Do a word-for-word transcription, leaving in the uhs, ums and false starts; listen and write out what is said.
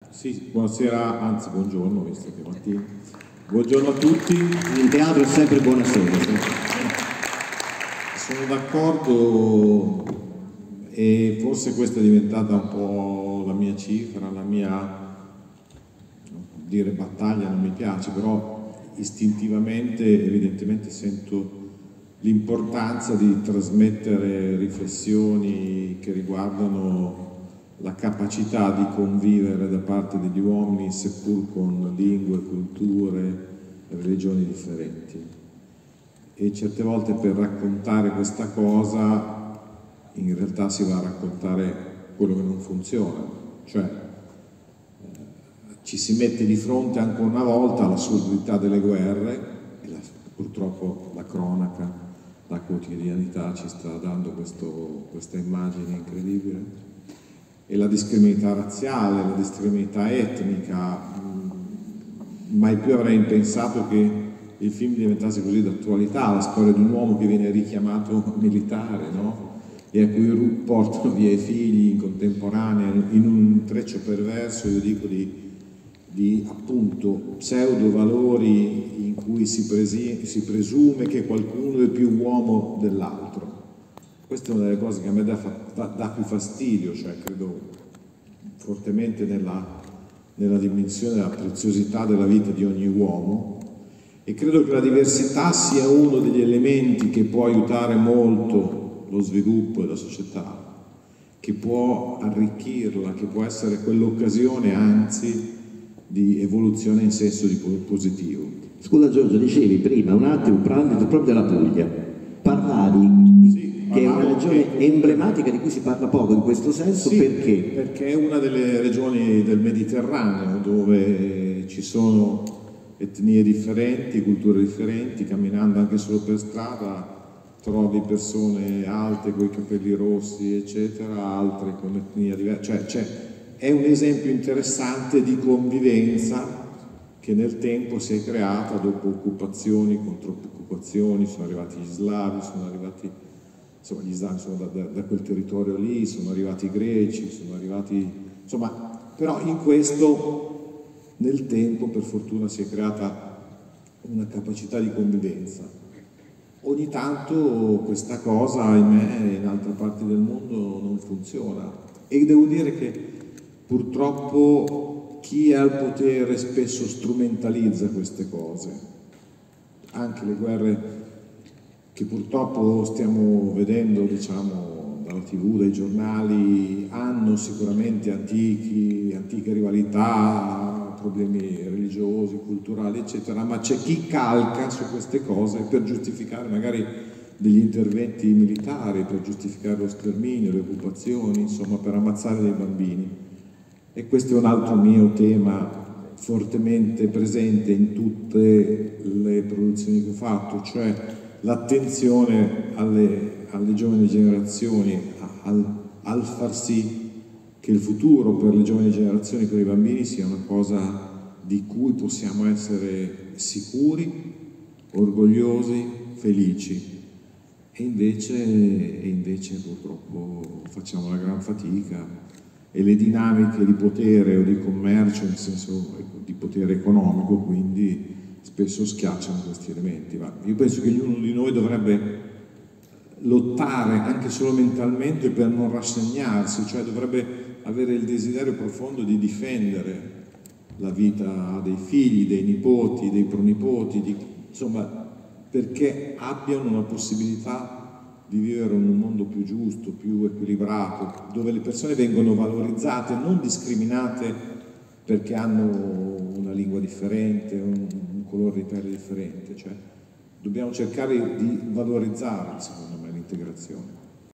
Sì, buonasera, anzi buongiorno, visto che è mattina. Buongiorno a tutti. In teatro è sempre buonasera. Sono d'accordo e forse questa è diventata un po' la mia cifra, la mia, dire battaglia non mi piace, però istintivamente evidentemente sento l'importanza di trasmettere riflessioni che riguardano la capacità di convivere da parte degli uomini, seppur con lingue, culture, religioni differenti. E certe volte per raccontare questa cosa in realtà si va a raccontare quello che non funziona, cioè eh, ci si mette di fronte ancora una volta all'assurdità delle guerre e la, purtroppo la cronaca, la quotidianità ci sta dando questo, questa immagine incredibile. E la discriminità razziale, la discriminità etnica, mai più avrei pensato che il film diventasse così d'attualità, la storia di un uomo che viene richiamato militare, no? E a cui portano via i figli in contemporanea, in un intreccio perverso, io dico, di, di appunto pseudo valori in cui si, presi, si presume che qualcuno è più uomo dell'altro. Questa è una delle cose che a me dà, dà, dà più fastidio, cioè credo fortemente nella, nella dimensione della preziosità della vita di ogni uomo e credo che la diversità sia uno degli elementi che può aiutare molto lo sviluppo della società, che può arricchirla, che può essere quell'occasione anzi di evoluzione in senso di positivo. Scusa Giorgio, dicevi prima un attimo proprio della Puglia, parlavi che è una regione emblematica di cui si parla poco in questo senso, sì, perché? Perché è una delle regioni del Mediterraneo dove ci sono etnie differenti, culture differenti, camminando anche solo per strada trovi persone alte con i capelli rossi eccetera, altre con etnia diversa, cioè, cioè è un esempio interessante di convivenza che nel tempo si è creata dopo occupazioni, contro occupazioni, sono arrivati gli slavi, sono arrivati insomma gli slavi sono da, da, da quel territorio lì, sono arrivati i greci, sono arrivati, insomma, però in questo nel tempo per fortuna si è creata una capacità di convivenza. Ogni tanto questa cosa, ahimè, in altre parti del mondo non funziona e devo dire che purtroppo chi è al potere spesso strumentalizza queste cose, anche le guerre che purtroppo stiamo vedendo, diciamo, dalla tivù, dai giornali, hanno sicuramente antichi, antiche rivalità, problemi religiosi, culturali, eccetera, ma c'è chi calca su queste cose per giustificare magari degli interventi militari, per giustificare lo sterminio, le occupazioni, insomma, per ammazzare dei bambini. E questo è un altro mio tema fortemente presente in tutte le produzioni che ho fatto, cioè l'attenzione alle, alle giovani generazioni, al, al far sì che il futuro per le giovani generazioni, per i bambini, sia una cosa di cui possiamo essere sicuri, orgogliosi, felici. E invece, e invece purtroppo facciamo una gran fatica e le dinamiche di potere o di commercio, nel senso di potere economico, quindi spesso schiacciano questi elementi. Ma io penso che ognuno di noi dovrebbe lottare anche solo mentalmente per non rassegnarsi, cioè dovrebbe avere il desiderio profondo di difendere la vita dei figli, dei nipoti, dei pronipoti, di, insomma, perché abbiano una possibilità di vivere in un mondo più giusto, più equilibrato, dove le persone vengono valorizzate, non discriminate perché hanno una lingua differente, un, un colore di pelle differente, cioè dobbiamo cercare di valorizzare, secondo me, l'integrazione.